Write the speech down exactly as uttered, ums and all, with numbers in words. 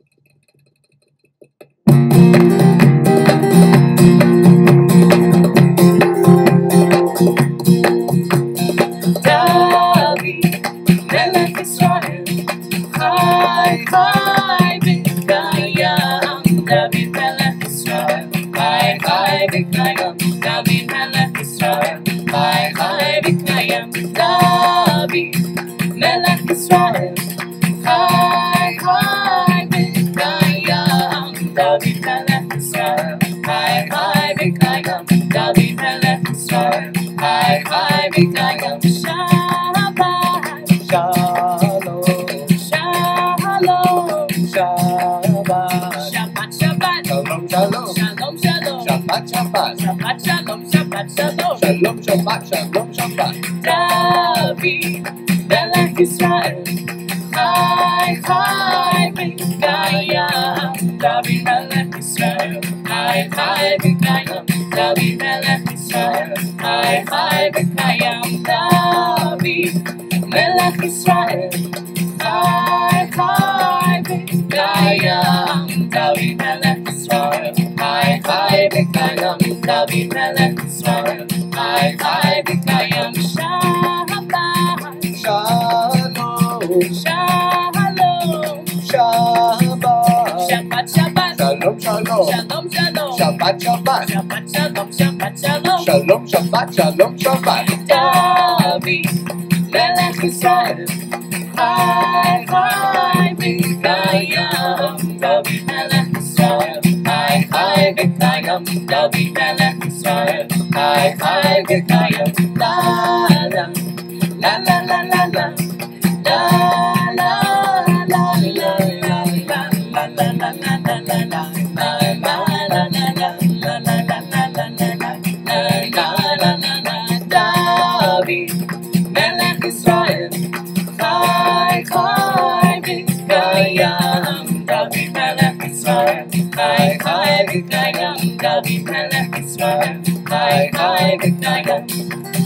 דוד מלך ישראל, חי חי וקיים. דוד מלך ישראל, חי חי וקיים. דוד מלך ישראל, חי חי וקיים. דוד מלך ישראל, חי חי וקיים. דוד מלך ישראל, חי חי וקיים. דוד מלך ישראל, חי חי וקיים. Shabbat, Shabbat, Shabbat, Shalom, Shabbat, Shalom, Shalom, Shabbat, Shalom, Shabbat. David, מלך ישראל, חי חי וקיים. דוד מלך ישראל, חי חי וקיים. דוד מלך ישראל, חי חי וקיים. דוד מלך ישראל, חי חי וקיים. דוד מלך ישראל, חי חי וקיים. דוד מלך ישראל, חי חי וקיים. Shalom, Shabbat, Shalom, Shabbat, Shalom, Shalom, Shalom, Shalom, Shabbat, Shabbat, Shabbat, Shalom, Shabbat, Shalom, Shalom, Shabbat, Shalom, Shabbat. דוד מלך ישראל, חי חי וקיים. דוד מלך ישראל, חי חי וקיים. דוד מלך ישראל, חי חי וקיים. לה לה לה לה לה לה לה לה דוד מלך ישראל, חי חי וקיים. דוד מלך ישראל, חי חי וקיים. דוד מלך ישראל, חי חי וקיים.